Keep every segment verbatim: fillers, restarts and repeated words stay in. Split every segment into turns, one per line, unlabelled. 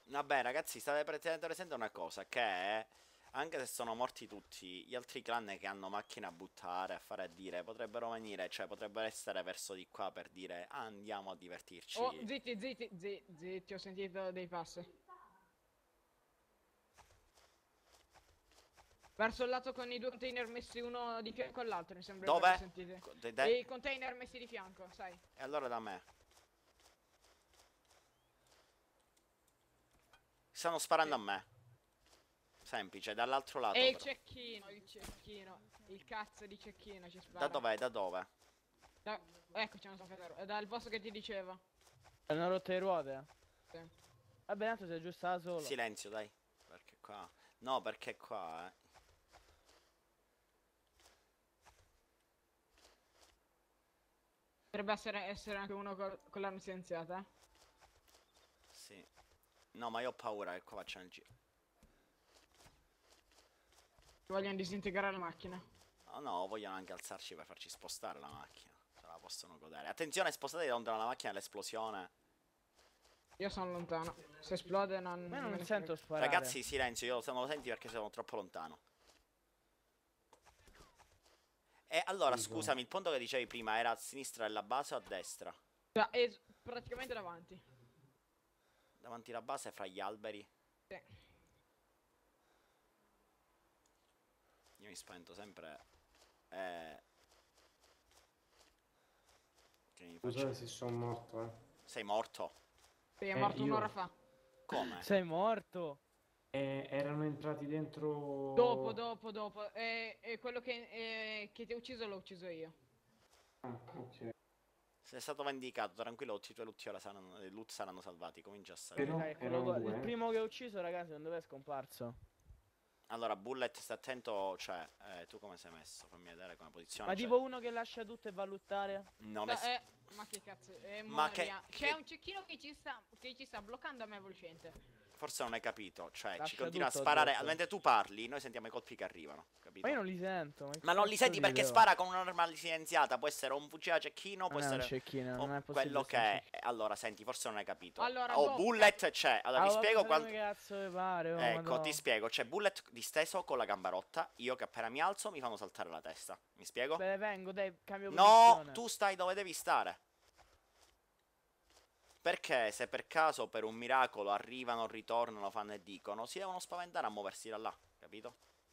Vabbè, ragazzi, state pretendendo presente una cosa, che anche se sono morti tutti, gli altri clan che hanno macchine a buttare, a fare a dire, potrebbero venire, cioè potrebbero essere verso di qua per dire "Ah, andiamo a
Oh,
divertirci".
zitti, zitti, zitti, zitti, ho sentito dei passi. Verso il lato con i due container messi uno di fianco all'altro, mi sembra di averli
Dove?
sentiti.
Co- de-
E
de-
i container messi di fianco, sai.
E allora da me. Stanno sparando
Sì.
a me. Semplice, dall'altro
E
lato
il
però.
cecchino, il cecchino, il cazzo di cecchino ci
Da
spara.
dov'è? Da dove?
Da... Eccoci, non so Ferrero. È dal posto che ti dicevo.
Hanno rotto le ruote?
Sì.
Vabbè, tanto sei giusto da solo.
Silenzio, dai. Perché qua... No, perché qua, eh.
Potrebbe essere, essere anche uno col- con l'arma silenziata. Eh.
Sì. No, ma io ho paura che qua facciano il giro.
Vogliono disintegrare la macchina.
Oh no, vogliono anche alzarci per farci spostare la macchina. Se la possono godere. Attenzione, spostatevi da lontano la macchina, l'esplosione.
Io sono lontano. Se esplode non,
Ma io
non me
non
ne
sento
frega.
sparare.
Ragazzi, silenzio, io non lo senti perché sono troppo lontano. E allora, scusami, il punto che dicevi prima era a sinistra della base o a destra?
Cioè, è s- praticamente davanti.
Davanti alla base, fra gli alberi.
Sì.
Io mi spavento sempre. Eh... Che mi faccio...
Scusate se sono morto, eh.
Sei morto?
Sì, è
Eh,
morto
io-
un'ora fa.
Come?
Sei morto?
Eh, erano entrati
Dopo,
dentro...
dopo, dopo. E, e quello che, eh, che ti ha ucciso l'ho ucciso io.
Ah, ok.
Sei stato vendicato, tranquillo, tutti i tuoi loot ora saranno, i loot saranno salvati, comincia a
Però
salire.
Dai, quello
erano
qua-
due,
il
eh.
primo che ho ucciso, ragazzi, non dove è scomparso?
Allora, Bullet, sta attento, cioè, eh, tu come sei messo? Fammi vedere come posizione.
Ma
Cioè,
tipo uno che lascia tutto e va a lottare?
non
Cioè,
è...
eh, ma che cazzo, è
Ma che-
Moria.
che-
C'è un cecchino che ci sta, che ci sta bloccando a me volcente.
Forse non hai capito, cioè, ci
Lascia
continua a
tutto, ho
sparare,
detto.
mentre tu parli, noi sentiamo i colpi che arrivano, capito?
Ma io non li sento. Ma, che
Ma non li
cazzo
senti perché
dico?
spara con un'arma silenziata, può essere un fucile a cecchino, può
Non è un
essere...
cecchino,
o
non è possibile
quello
sia un
che è.
cecchino.
Allora, senti, forse non hai capito.
Allora,
Oh,
dopo-
Bullet c'è, allora
Ah,
vi
vabbè,
spiego
fate
quanto...
come cazzo vi pare, oh,
Ecco,
madonna.
ti spiego, c'è Bullet disteso con la gamba rotta, io che appena mi alzo mi fanno saltare la testa. Mi spiego?
Beh, vengo, dai, cambio
No,
posizione.
tu stai dove devi stare. Perché se per caso, per un miracolo, arrivano, ritornano, fanno e dicono, si devono spaventare a muoversi da là, capito?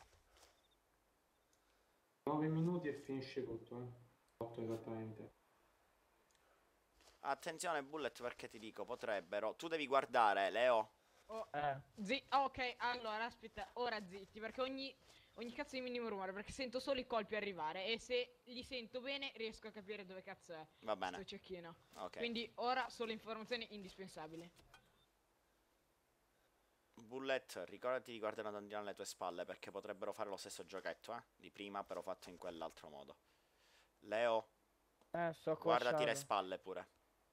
nove minuti e finisce tutto, eh. otto esattamente.
Attenzione, Bullet, perché ti dico, potrebbero... Tu devi guardare, Leo.
Oh,
Eh.
zi- ok, allora aspetta, ora zitti, perché ogni, ogni cazzo di minimo rumore, perché sento solo i colpi arrivare e se li sento bene riesco a capire dove cazzo è
Va bene.
sto cecchino.
Ok.
Quindi ora solo informazioni indispensabili.
Bullet, ricordati di guardare una tendina alle tue spalle, perché potrebbero fare lo stesso giochetto, eh? Di prima, però fatto in quell'altro modo. Leo,
Eh, sto
guardati le
accosciato.
spalle pure.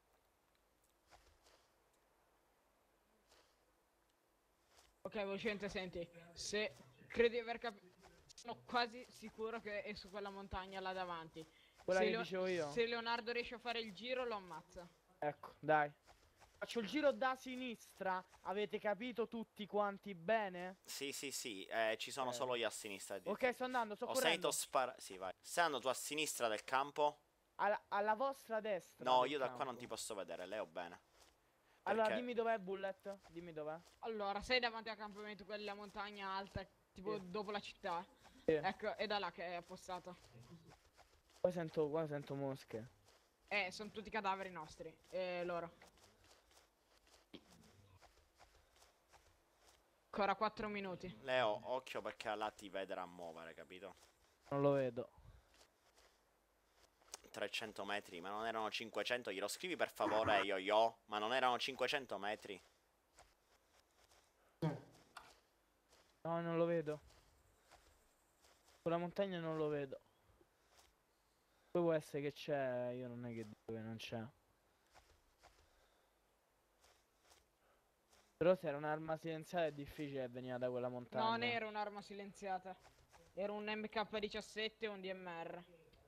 Ok, Volcente, senti, se credi di aver capito, sono quasi sicuro che è su quella montagna là davanti.
Quella
se,
che
Leo-
dicevo io?
se Leonardo riesce a fare il giro lo ammazza.
Ecco, dai. Faccio il giro da sinistra. Avete capito tutti quanti bene?
Sì, sì, sì, eh, ci sono
Ok.
solo io a sinistra. di-
Ok, sto andando, sto
Ho
correndo.
sentito sparare... Sì, vai. Stai andando tu a sinistra del campo?
Alla, alla vostra destra.
No,
del
io da
campo.
qua non ti posso vedere, Leo, bene.
Allora,
Perché-
dimmi dov'è Bullet. Dimmi dov'è.
Allora, sei davanti al campamento, quella montagna alta, tipo
Sì.
dopo la città.
Sì.
Ecco, è da là che è appostato.
Qua sento, qua sento mosche.
Eh, sono tutti cadaveri nostri. E loro. Ancora quattro minuti.
Leo, occhio perché là ti vedrà muovere, capito?
Non lo vedo.
trecento metri, ma non erano cinquecento, glielo scrivi per favore, yo yo, ma non erano cinquecento metri.
No, non lo vedo. Quella montagna non lo vedo. Poi può essere che c'è. Io non è che dico che non c'è. Però se era un'arma silenziata è difficile che veniva da quella montagna.
Non era un'arma silenziata. Era un M K diciassette o un D M R.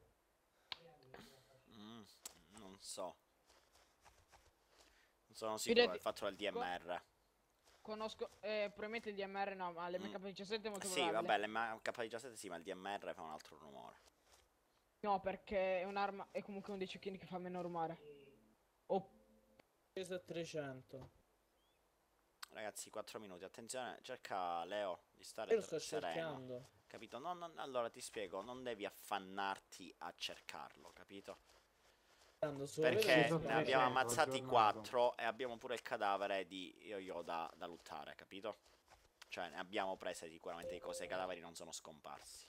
Mm, non so. Non sono sicuro
Fidati-
del fatto del D M R.
conosco, eh, probabilmente il D M R no, ma l'M K diciassette è molto
Sì,
probabile.
vabbè, l'M K diciassette sì, ma il D M R fa un altro rumore.
No, perché è un'arma, è comunque uno dei cecchini che fa meno rumore. Oh,
Peso trecento.
Ragazzi, quattro minuti, attenzione, cerca Leo di stare
Io lo sto
sereno.
cercando.
Capito? Non, non- allora ti spiego, non devi affannarti a cercarlo, capito?
Cercando solo
Perché
Peso
ne
vedo-
abbiamo
trecento,
ammazzati
aggiornato.
quattro e abbiamo pure il cadavere di Yo-Yo da, da lottare, capito? Cioè, ne abbiamo prese sicuramente di cose, i cadaveri non sono scomparsi.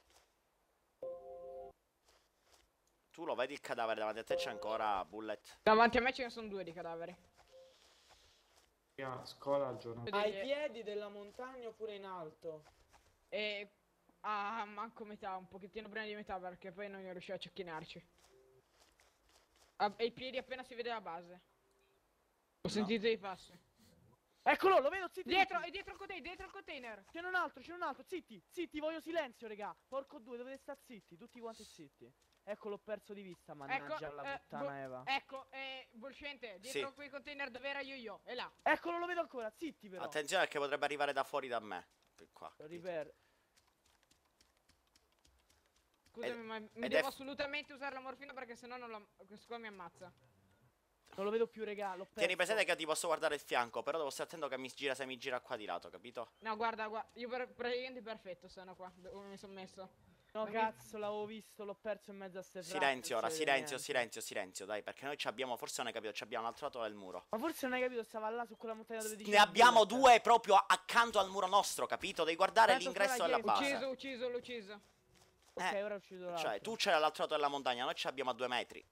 Tu lo vedi il cadavere davanti a te, c'è ancora Bullet?
davanti a me ce ne sono due di cadaveri.
Mia scuola aggiornata.
Ai piedi della montagna oppure in alto?
E ah, manco metà, un pochettino prima di metà perché poi non riuscivo a cecchinarci. Ah, ai piedi appena si vede la base. Ho sentito i passi.
Eccolo, lo vedo, zitti.
Dietro,
zitti.
è dietro il container, dietro il container.
C'è un altro, c'è un altro, zitti, zitti, voglio silenzio, regà. Porco due, dovete stare zitti, tutti quanti zitti. Ecco, l'ho perso di vista, mannaggia
Ecco,
la
eh,
puttana
bo-
Eva.
ecco, è Bolscente, dietro
Sì.
quei container dove era Yo-Yo, è là.
Eccolo, lo vedo ancora, zitti però.
Attenzione perché potrebbe arrivare da fuori da me. Per qua,
Lo
capito?
riper...
Scusami,
Ed-
ma mi
ed
devo
è-
assolutamente usare la morfina perché sennò non la... questo qua mi ammazza.
Non lo vedo più, regà, l'ho perso.
Tieni presente che ti posso guardare il fianco, però devo stare attento che mi gira se mi gira qua di lato, capito?
No, guarda, guarda, io per, praticamente perfetto sono qua, dove mi sono messo.
No,
Ma mi-
cazzo, l'avevo visto, l'ho perso in mezzo a ste frasi,
Silenzio
non
ora,
si vede
silenzio,
niente.
silenzio, silenzio, dai, perché noi ci abbiamo, forse non hai capito, ci abbiamo l'altro lato del muro.
Ma forse non hai capito, stava là su quella montagna dove dicevi
Ne abbiamo
Bullet.
due proprio a- accanto al muro nostro, capito? Devi guardare
Tanto
l'ingresso
sarà
della
dietro.
base.
Ucciso, ucciso, l'ho ucciso.
Ok,
Eh,
ora è uscito l'altro.
Cioè, tu c'hai all'altro lato della montagna, noi ci abbiamo a due metri.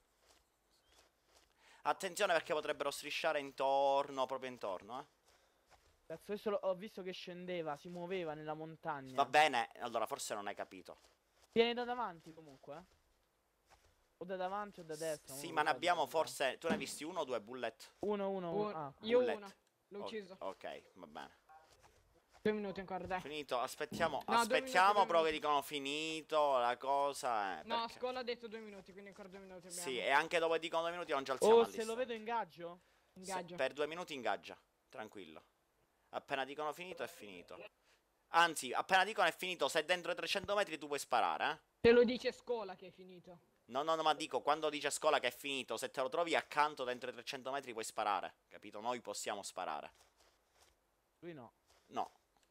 Attenzione perché potrebbero strisciare intorno, proprio intorno, eh.
Cazzo, adesso l'ho- ho visto che scendeva, si muoveva nella montagna.
Va bene, allora forse non hai capito.
Viene da davanti comunque, eh? O da davanti o da destra.
Sì,
non
ma
lo
ne
so,
abbiamo
dipende.
forse... Tu ne hai visti uno o due bullet?
Uno, uno, uno.
Un-
Ah,
io
bullet.
uno, l'ho
O-
ucciso.
Ok, va bene.
Due minuti ancora, dai.
Finito, aspettiamo,
due
aspettiamo
minuti, due
però che
minuti.
dicono finito la cosa. Eh,
No,
perché-
Scola ha detto due minuti, quindi ancora due minuti abbiamo.
Sì, e anche dopo che dicono due minuti non ci alziamo
Oh,
a
se
lista.
lo vedo ingaggio?
Se-
Ingaggio.
per due minuti ingaggia, tranquillo. Appena dicono finito è finito. Anzi, appena dicono è finito, se è dentro i trecento metri tu puoi sparare, eh.
Te lo dice Scola che è finito.
No, no, no, ma dico, quando dice scuola che è finito, se te lo trovi accanto dentro i trecento metri puoi sparare, capito? Noi possiamo sparare.
Lui no.
No.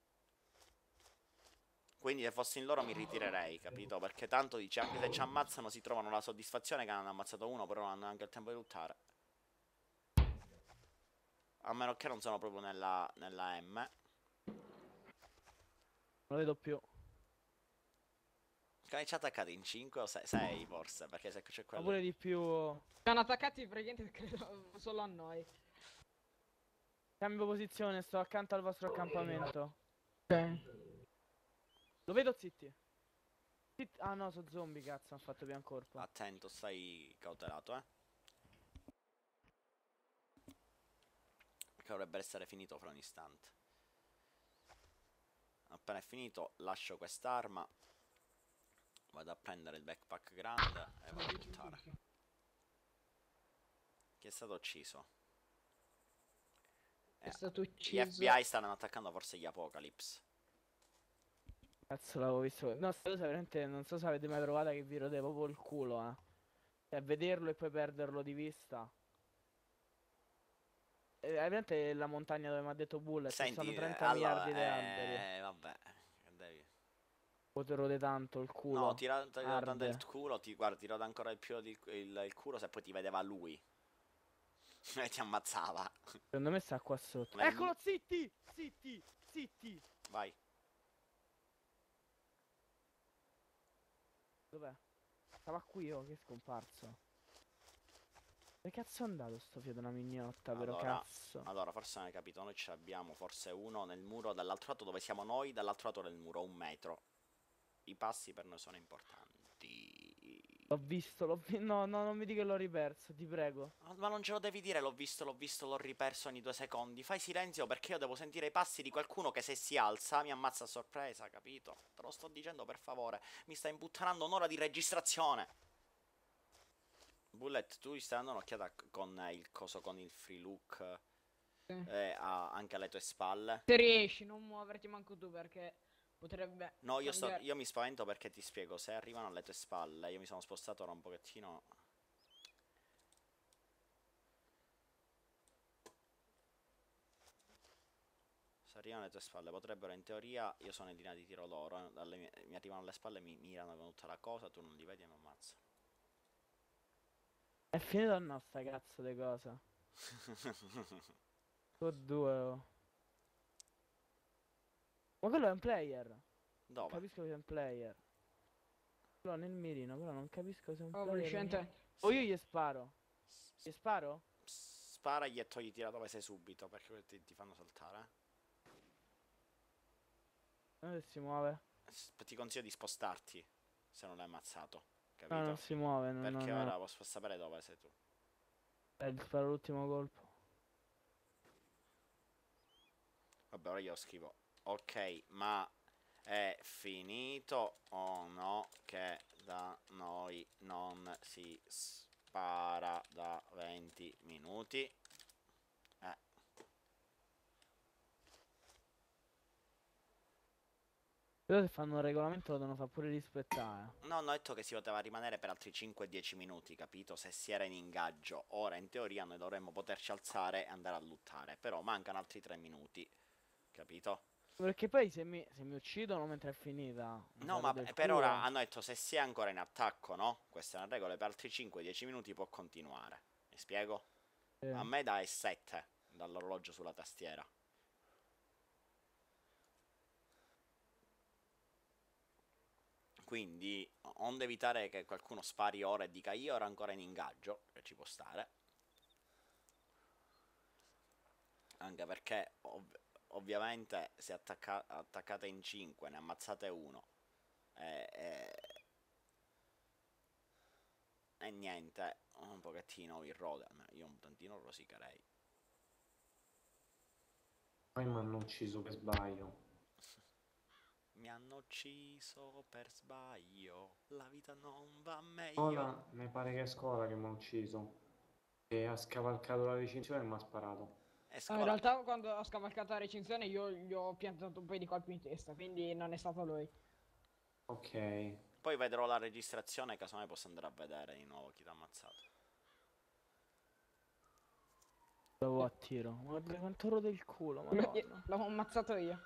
Quindi se fossi in loro mi ritirerei, capito? Perché tanto dice, anche se ci ammazzano si trovano la soddisfazione che hanno ammazzato uno, però non hanno neanche il tempo di lottare. A meno che non sono proprio nella, nella M.
Non lo vedo più.
Che ci ha attaccati in cinque o sei forse, perché se c'è
Ma
quello...
pure di più.
Sono attaccati praticamente credo solo a noi.
Cambio posizione, sto accanto al vostro accampamento.
Ok.
Lo vedo zitti. Zitti- Ah no, sono zombie, cazzo, hanno fatto biancorpo.
Attento, stai cautelato, eh. Che dovrebbe essere finito fra un istante. Appena è finito, lascio quest'arma. Vado a prendere il backpack grande e vado a buttare. Chi è stato ucciso?
È
Eh,
stato
Gli
ucciso.
F B I stanno attaccando forse gli Apocalypse.
Cazzo, l'avevo visto. No, sta cosa veramente non so se avete mai trovata che vi rodeva proprio il culo, eh. Cioè, vederlo e poi perderlo di vista. Eh, veramente è la montagna dove mi ha detto Bullet. Ci
Senti,
sono
eh,
trenta
allora,
miliardi di alberi.
eh, vabbè, devi...
Poi rode tanto il culo.
No, ti rode tanto
arde.
il culo, ti, guarda, ti rode ancora di più il, il, il culo se poi ti vedeva lui. E ti ammazzava.
Secondo me sta qua sotto.
Ma il-
Eccolo, zitti! Zitti! Zitti!
Vai.
Dov'è? Stava qui, oh, che è scomparso. Dove cazzo è andato sto figlio di una mignotta, però
Allora,
cazzo.
Allora, forse non hai capito, noi ce l'abbiamo forse uno nel muro dall'altro lato dove siamo noi, dall'altro lato del muro, un metro. I passi per noi sono importanti.
L'ho visto, l'ho visto. No, no, non mi dica che l'ho riperso, ti prego.
Ma ma non ce lo devi dire, l'ho visto, l'ho visto, l'ho riperso ogni due secondi. Fai silenzio perché io devo sentire i passi di qualcuno che se si alza mi ammazza a sorpresa, capito? Te lo sto dicendo per favore. Mi stai imbuttanando un'ora di registrazione. Bullet, tu gli stai dando un'occhiata c- con eh, il coso, con il free look.
Sì.
eh, a- anche alle tue spalle.
Se riesci, non muoverti manco tu perché potrebbe
No, io, sto,
cambiare.
io mi spavento perché ti spiego, se arrivano alle tue spalle, io mi sono spostato ora un pochettino. Se arrivano alle tue spalle, potrebbero in teoria, io sono in linea di tiro loro, eh, dalle mie- mi arrivano alle spalle, mi mirano con tutta la cosa, tu non li vedi e mi ammazzo.
È finito no sta cazzo di cosa. O due. Oh. Ma quello è un player. Non
Dove?
capisco che sia un player. Quello nel mirino, però non capisco se è un
Oh,
player. o niente.
Lucente.
O io gli sparo. Gli sparo?
Sparagli e togliti da dove sei subito, perché ti, ti fanno saltare. eh.
Non si muove.
S- Ti consiglio di spostarti, se non l'hai ammazzato,
No,
capito?
non si muove. Non,
Perché
non,
ora posso sapere dove sei tu.
Eh, gli sparo l'ultimo colpo.
Vabbè, ora io scrivo. Ok, ma è finito o no che da noi non si spara da venti minuti? Eh,
Però se fanno un regolamento lo devono far pure rispettare.
no, hanno detto che si poteva rimanere per altri cinque dieci minuti, capito? Se si era in ingaggio. Ora, in teoria, noi dovremmo poterci alzare e andare a lottare. Però mancano altri tre minuti, capito?
Perché poi se mi, se mi uccidono mentre è finita. mi
No,
farò
ma
del
per
culo.
ora hanno detto se si è ancora in attacco, no? Queste sono le regole, per altri cinque dieci minuti può continuare. Mi spiego?
Sì.
A me dà sette dall'orologio sulla tastiera. Quindi, onde evitare che qualcuno spari ora e dica io ero ancora in ingaggio, che ci può stare. Anche perché, ov- ovviamente, se attacca- attaccate in cinque, ne ammazzate uno. E, e, e niente, un pochettino vi rode. Almeno io un tantino rosicherei.
Poi mi hanno ucciso per sbaglio.
Mi hanno ucciso per sbaglio, la vita non va meglio.
Ora mi pare che è Scola che mi ha ucciso. E ha scavalcato la recinzione e mi ha sparato.
E
No, in
scola...
realtà quando ho scavalcato la recinzione io gli ho piantato un paio di colpi in testa, quindi non è stato lui.
Ok.
Poi vedrò la registrazione, casomai posso andare a vedere di nuovo chi ti ha ammazzato.
L'avevo a tiro. Guarda quanto rode il culo,
Io-
madonna.
L'avevo ammazzato io.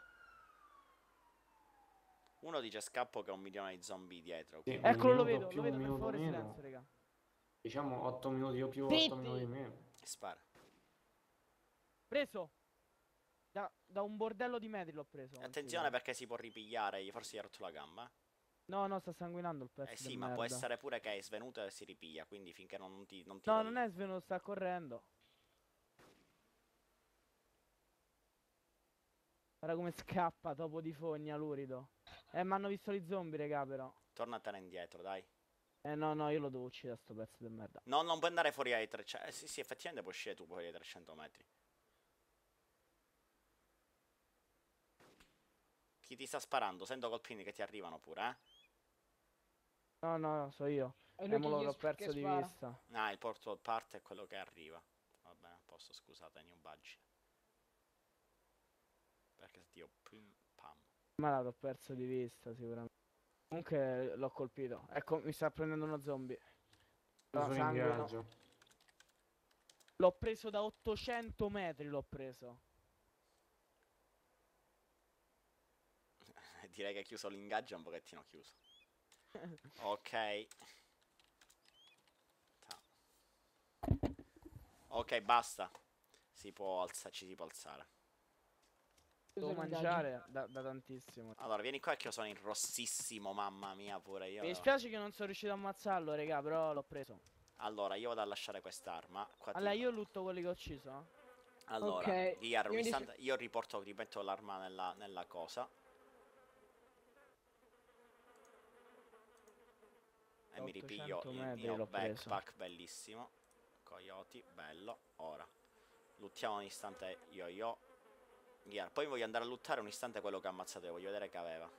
Uno dice scappo che ha un milione di zombie dietro.
Sì,
Quindi...
un
Eccolo, lo
minuto
vedo,
più,
lo
un
vedo, per
minuto
favore
meno.
silenzio, raga.
Diciamo otto minuti o più, otto
Zitti!
minuti meno.
Spara.
Preso! Da, da un bordello di metri l'ho preso.
Attenzione
considera.
perché si può ripigliare, gli- forse gli ha rotto la gamba. eh.
No, no, sta sanguinando il pezzo
Eh sì,
di
ma
merda.
può essere pure che è svenuto e si ripiglia, quindi finché non ti... Non ti
No,
dà
non
il-
è svenuto, sta correndo. Guarda come scappa, topo di fogna, lurido. Eh, mi hanno visto gli zombie, raga, però.
Tornatene indietro, dai.
Eh, no, no, io lo devo uccidere, sto pezzo di merda.
No, non puoi andare fuori ai trecento... Eh sì, sì, effettivamente puoi uscire tu fuori ai trecento metri. Chi ti sta sparando? Sento colpini che ti arrivano pure, eh?
No, no, so io.
È
Eh,
lui
mo
che
l'ho
gli
l'ho
sp-
perso
che
di
spara.
vista.
Ah, il porto parte è quello che arriva. Va bene, a posto, scusate, new budget. Perché io pim pam.
Ma l'ho perso di vista, sicuramente. Comunque l'ho colpito. Ecco, mi sta prendendo uno zombie. No,
Sono in
sangue, no.
viaggio.
L'ho preso da ottocento metri, l'ho preso.
Direi che è chiuso l'ingaggio, è un pochettino chiuso. Ok. Ta. Ok, basta. Si può alzare, ci si può alzare.
Devo
Scusa,
mangiare da, da tantissimo.
Allora, vieni qua che io sono in rossissimo, mamma mia, pure io.
Mi dispiace che non sono riuscito a ammazzarlo, raga, però l'ho preso.
Allora, io vado a lasciare quest'arma. Qua ti-
Allora, io lutto quelli che ho ucciso. eh.
Allora,
Ok,
Iar, un
io mi dis-
istante- io riporto, rimetto l'arma nella, nella cosa. E mi ripiglio
ottocento
il
metri
mio
l'ho preso.
backpack bellissimo. Coyote, bello. Ora, luttiamo un istante io io. Iar, poi voglio andare a luttare un istante quello che ha ammazzato io, voglio vedere che aveva.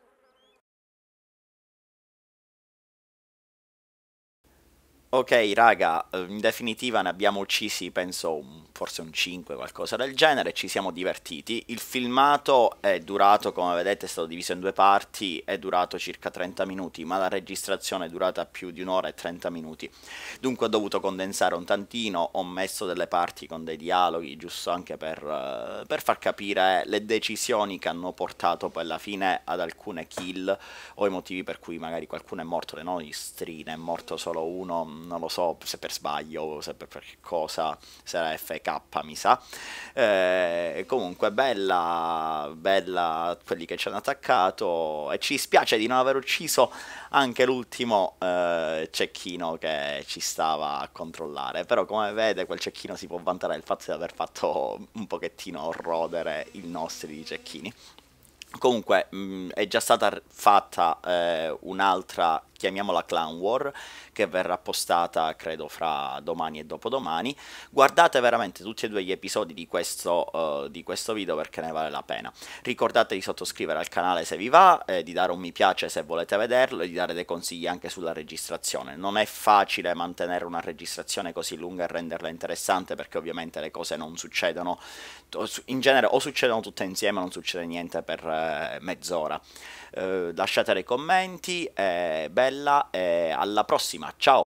Ok, raga, eh, in definitiva ne abbiamo uccisi, penso, un- forse un cinque, qualcosa del genere, ci siamo divertiti. Il filmato è durato, come vedete, è stato diviso in due parti, è durato circa trenta minuti, ma la registrazione è durata più di un'ora e trenta minuti. Dunque ho dovuto condensare un tantino, ho messo delle parti con dei dialoghi, giusto anche per, eh, per far capire le decisioni che hanno portato poi alla fine ad alcune kill o i motivi per cui magari qualcuno è morto, le nostri, ne è morto solo uno, non lo so se per sbaglio o se per, per che cosa, se era F K mi sa. Eh, comunque bella, bella quelli che ci hanno attaccato e ci spiace di non aver ucciso anche l'ultimo eh, cecchino che ci stava a controllare, però come vede quel cecchino si può vantare del fatto di aver fatto un pochettino rodere i nostri cecchini. Comunque mh, è già stata fatta eh, un'altra, chiamiamola Clan War, che verrà postata credo fra domani e dopodomani. Guardate veramente tutti e due gli episodi di questo, eh, di questo video perché ne vale la pena. Ricordate di sottoscrivere al canale se vi va, eh, di dare un mi piace se volete vederlo e di dare dei consigli anche sulla registrazione. Non è facile mantenere una registrazione così lunga e renderla interessante perché ovviamente le cose non succedono in genere, o succedono tutte insieme o non succede niente per eh, mezz'ora. Eh, lasciate dei commenti, eh, bella e alla prossima, ciao!